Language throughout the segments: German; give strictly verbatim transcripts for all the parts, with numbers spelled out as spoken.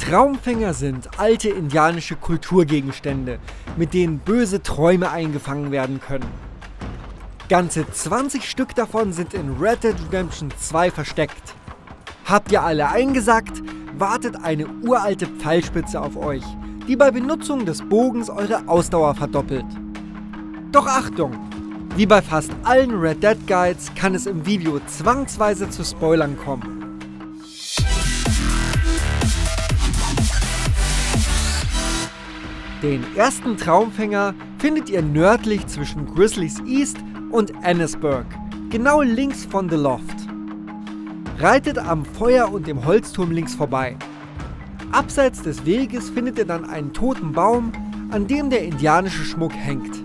Traumfänger sind alte indianische Kulturgegenstände, mit denen böse Träume eingefangen werden können. Ganze zwanzig Stück davon sind in Red Dead Redemption zwei versteckt. Habt ihr alle eingesackt, wartet eine uralte Pfeilspitze auf euch, die bei Benutzung des Bogens eure Ausdauer verdoppelt. Doch Achtung! Wie bei fast allen Red Dead Guides kann es im Video zwangsweise zu Spoilern kommen. Den ersten Traumfänger findet ihr nördlich zwischen Grizzly's East und Annesburg, genau links von The Loft. Reitet am Feuer und dem Holzturm links vorbei. Abseits des Weges findet ihr dann einen toten Baum, an dem der indianische Schmuck hängt.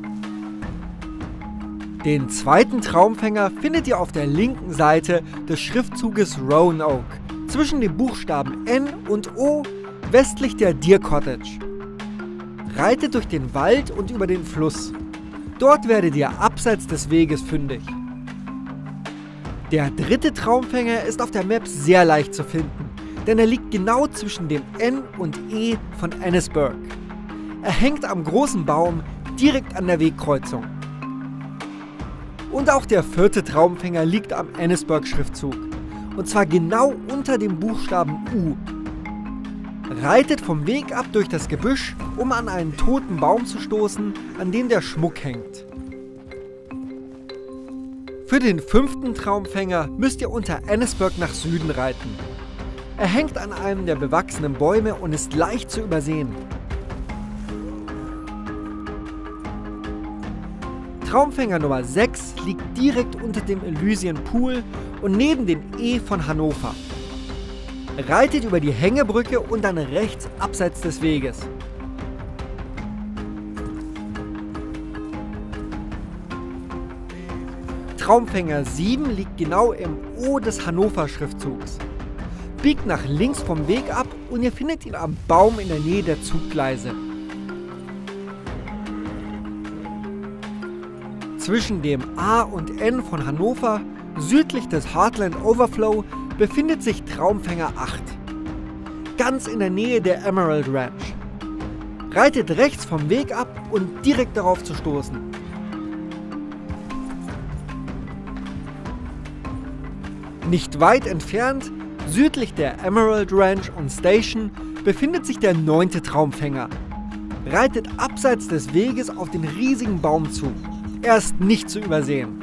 Den zweiten Traumfänger findet ihr auf der linken Seite des Schriftzuges Roanoke, zwischen den Buchstaben N und O, westlich der Deer Cottage. Reitet durch den Wald und über den Fluss. Dort werdet ihr abseits des Weges fündig. Der dritte Traumfänger ist auf der Map sehr leicht zu finden, denn er liegt genau zwischen dem N und E von Annesburg. Er hängt am großen Baum direkt an der Wegkreuzung. Und auch der vierte Traumfänger liegt am Annesburg-Schriftzug, und zwar genau unter dem Buchstaben U. Reitet vom Weg ab durch das Gebüsch, um an einen toten Baum zu stoßen, an dem der Schmuck hängt. Für den fünften Traumfänger müsst ihr unter Annesburg nach Süden reiten. Er hängt an einem der bewachsenen Bäume und ist leicht zu übersehen. Traumfänger Nummer sechs liegt direkt unter dem Elysian Pool und neben dem E von Hannover. Reitet über die Hängebrücke und dann rechts abseits des Weges. Traumfänger sieben liegt genau im O des Hannover-Schriftzugs. Biegt nach links vom Weg ab und ihr findet ihn am Baum in der Nähe der Zuggleise. Zwischen dem A und N von Hannover, südlich des Heartland Overflow, befindet sich Traumfänger acht. Ganz in der Nähe der Emerald Ranch. Reitet rechts vom Weg ab und direkt darauf zu stoßen. Nicht weit entfernt, südlich der Emerald Ranch und Station, befindet sich der neunte Traumfänger. Reitet abseits des Weges auf den riesigen Baum zu. Er ist nicht zu übersehen.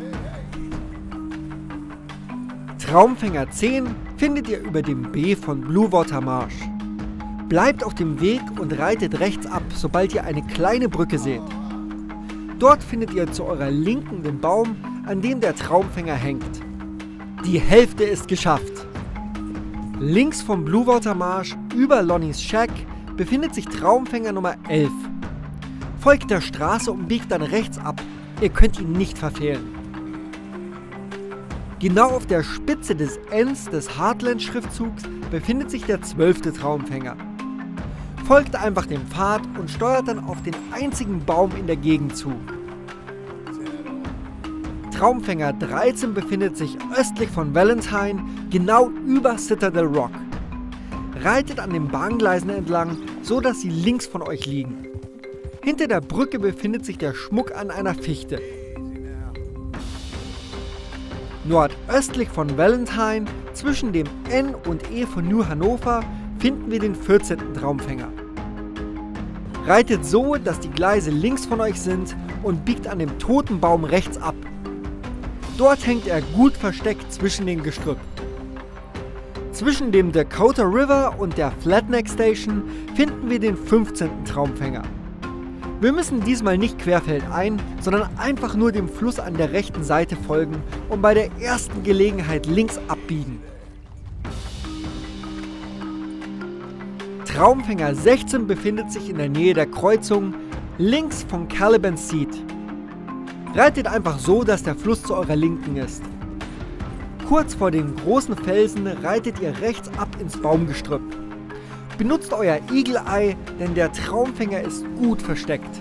Traumfänger zehn findet ihr über dem B von Bluewater Marsh. Bleibt auf dem Weg und reitet rechts ab, sobald ihr eine kleine Brücke seht. Dort findet ihr zu eurer Linken den Baum, an dem der Traumfänger hängt. Die Hälfte ist geschafft. Links vom Bluewater Marsh über Lonnies Shack befindet sich Traumfänger Nummer elf. Folgt der Straße und biegt dann rechts ab. Ihr könnt ihn nicht verfehlen. Genau auf der Spitze des Ns des Heartland-Schriftzugs befindet sich der zwölfte Traumfänger. Folgt einfach dem Pfad und steuert dann auf den einzigen Baum in der Gegend zu. Traumfänger dreizehn befindet sich östlich von Valentine, genau über Citadel Rock. Reitet an den Bahngleisen entlang, so dass sie links von euch liegen. Hinter der Brücke befindet sich der Schmuck an einer Fichte. Nordöstlich von Valentine, zwischen dem N und E von New Hannover, finden wir den vierzehnten Traumfänger. Reitet so, dass die Gleise links von euch sind und biegt an dem toten Baum rechts ab. Dort hängt er gut versteckt zwischen den Gestrüpp. Zwischen dem Dakota River und der Flatneck Station finden wir den fünfzehnten Traumfänger. Wir müssen diesmal nicht querfeldein, sondern einfach nur dem Fluss an der rechten Seite folgen und bei der ersten Gelegenheit links abbiegen. Traumfänger sechzehn befindet sich in der Nähe der Kreuzung, links von Caliban Seat. Reitet einfach so, dass der Fluss zu eurer Linken ist. Kurz vor den großen Felsen reitet ihr rechts ab ins Baumgestrüpp. Benutzt euer Eagle Eye, denn der Traumfänger ist gut versteckt.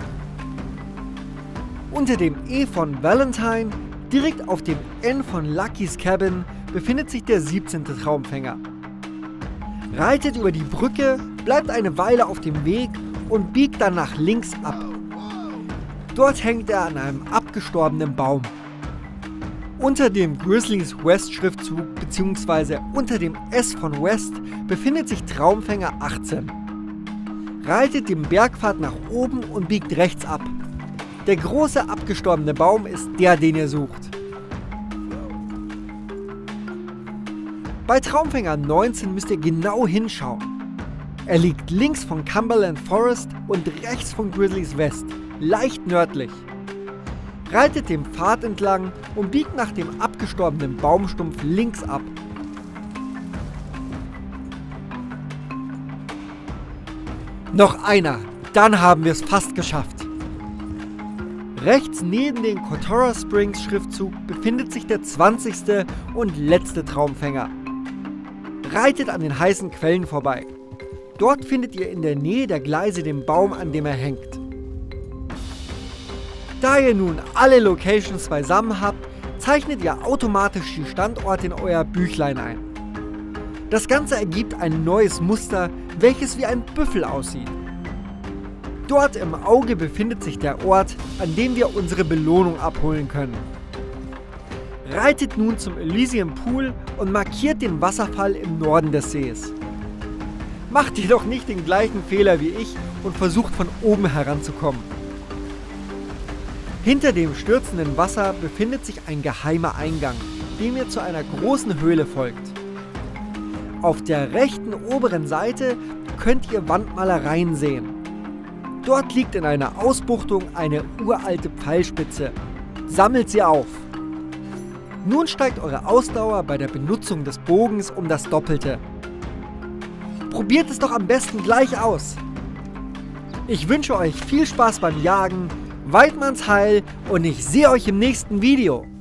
Unter dem E von Valentine, direkt auf dem N von Lucky's Cabin, befindet sich der siebzehnte Traumfänger. Reitet über die Brücke, bleibt eine Weile auf dem Weg und biegt dann nach links ab. Dort hängt er an einem abgestorbenen Baum. Unter dem Grizzlies West Schriftzug bzw. unter dem S von West befindet sich Traumfänger achtzehn. Reitet den Bergpfad nach oben und biegt rechts ab. Der große abgestorbene Baum ist der, den ihr sucht. Bei Traumfänger neunzehn müsst ihr genau hinschauen. Er liegt links von Cumberland Forest und rechts von Grizzlies West, leicht nördlich. Reitet den Pfad entlang und biegt nach dem abgestorbenen Baumstumpf links ab. Noch einer, dann haben wir es fast geschafft. Rechts neben dem Kotora Springs Schriftzug befindet sich der zwanzigste und letzte Traumfänger. Reitet an den heißen Quellen vorbei. Dort findet ihr in der Nähe der Gleise den Baum, an dem er hängt. Da ihr nun alle Locations beisammen habt, zeichnet ihr automatisch die Standorte in euer Büchlein ein. Das Ganze ergibt ein neues Muster, welches wie ein Büffel aussieht. Dort im Auge befindet sich der Ort, an dem wir unsere Belohnung abholen können. Reitet nun zum Elysian Pool und markiert den Wasserfall im Norden des Sees. Macht jedoch nicht den gleichen Fehler wie ich und versucht von oben heranzukommen. Hinter dem stürzenden Wasser befindet sich ein geheimer Eingang, dem ihr zu einer großen Höhle folgt. Auf der rechten oberen Seite könnt ihr Wandmalereien sehen. Dort liegt in einer Ausbuchtung eine uralte Pfeilspitze. Sammelt sie auf. Nun steigt eure Ausdauer bei der Benutzung des Bogens um das Doppelte. Probiert es doch am besten gleich aus. Ich wünsche euch viel Spaß beim Jagen, Weidmanns Heil und ich sehe euch im nächsten Video.